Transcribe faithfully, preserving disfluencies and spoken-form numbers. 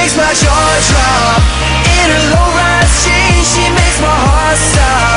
makes my jaw drop. In her low-rise jeans, she makes my heart stop.